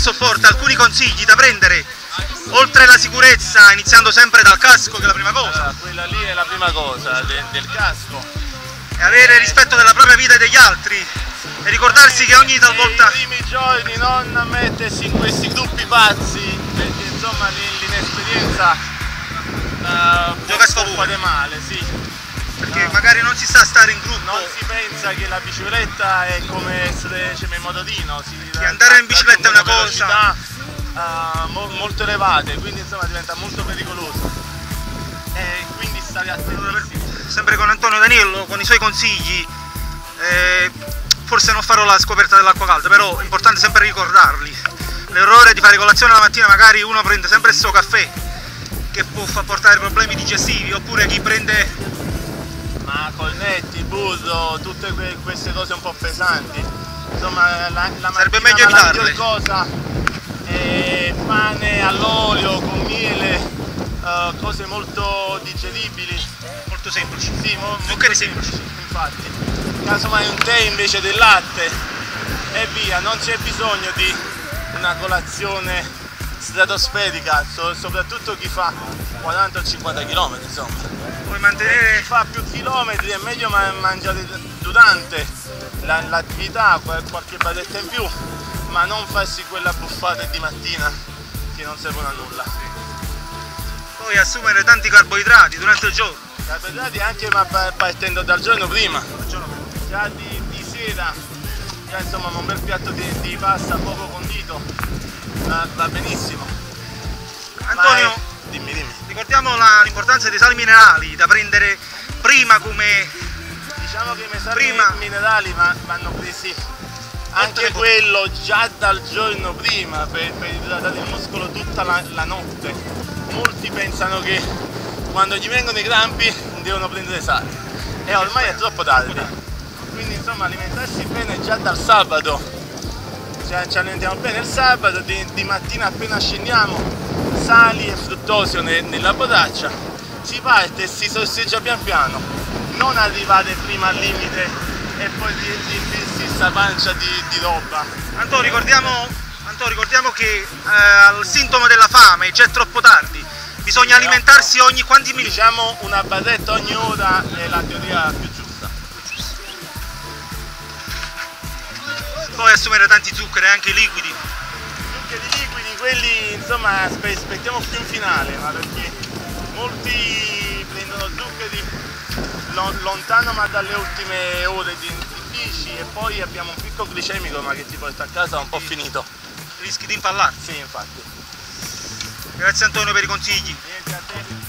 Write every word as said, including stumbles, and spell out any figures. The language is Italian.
questo porta alcuni consigli da prendere, oltre alla sicurezza, iniziando sempre dal casco, che è la prima cosa. Allora, quella lì è la prima cosa, de, del casco. E avere rispetto della propria vita e degli altri. E ricordarsi che ogni talvolta... Nei primi giorni non mettersi in questi gruppi pazzi, perché insomma l'inesperienza uh, gioca a può sfavore. fare male, sì. Perché magari non si sa stare in gruppo. Non si pensa che la bicicletta è come essere cioè, in motorino, si, che andare in bicicletta è una cosa uh, mo molto elevate, quindi insomma diventa molto pericoloso. E quindi stare attenti. Sempre con Antonio Danilo, con i suoi consigli, eh, forse non farò la scoperta dell'acqua calda, però è importante sempre ricordarli. L'errore di fare colazione la mattina, magari uno prende sempre il suo caffè, che può far portare problemi digestivi, oppure chi prende... Ma colnetti, burro, tutte que queste cose un po' pesanti, insomma la, la sarebbe mattina meglio la evitarle. cosa è pane all'olio con miele, uh, cose molto digeribili, molto semplici, sì, mo zuccheri molto semplici, semplici. Infatti, casomai un tè invece del latte e via, non c'è bisogno di una colazione stratosferica, so soprattutto chi fa quaranta o cinquanta chilometri, insomma. Puoi mantenere... Chi fa più chilometri è meglio mangiare durante l'attività, qualche barretta in più, ma non farsi quella buffata di mattina che non servono a nulla. Poi assumere tanti carboidrati durante il giorno. Carboidrati anche ma partendo dal giorno prima, già di, di sera, già insomma un bel piatto di, di pasta poco condito, va, va benissimo. Antonio, è, dimmi, dimmi. ricordiamo l'importanza dei sali minerali da prendere prima come... Diciamo che i sali prima. minerali vanno presi anche quello già dal giorno prima per, per idratare il muscolo tutta la, la notte. Molti pensano che quando gli vengono i crampi devono prendere sale e ormai è troppo tardi. Quindi insomma alimentarsi bene già dal sabato, cioè, ci alimentiamo bene il sabato, di, di mattina appena scendiamo sali e fruttosio ne, nella borraccia, si parte e si sorseggia pian piano, non arrivare prima al limite e poi riempirsi questa pancia di, di roba. Antonio, ricordiamo, Antonio, ricordiamo che eh, al sintomo della fame già è troppo tardi, bisogna alimentarsi ogni quanti minuti. Diciamo una barretta ogni ora è la teoria più giusta. Poi assumere tanti zuccheri, anche liquidi. Zuccheri liquidi, quelli insomma aspettiamo più in finale, ma perché molti prendono zuccheri lontano ma dalle ultime ore di, di bici e poi abbiamo un picco glicemico ma che ti porta a casa un po' finito. Rischi di impallarti. Sì, infatti. Grazie Antonio per i consigli. Niente a te.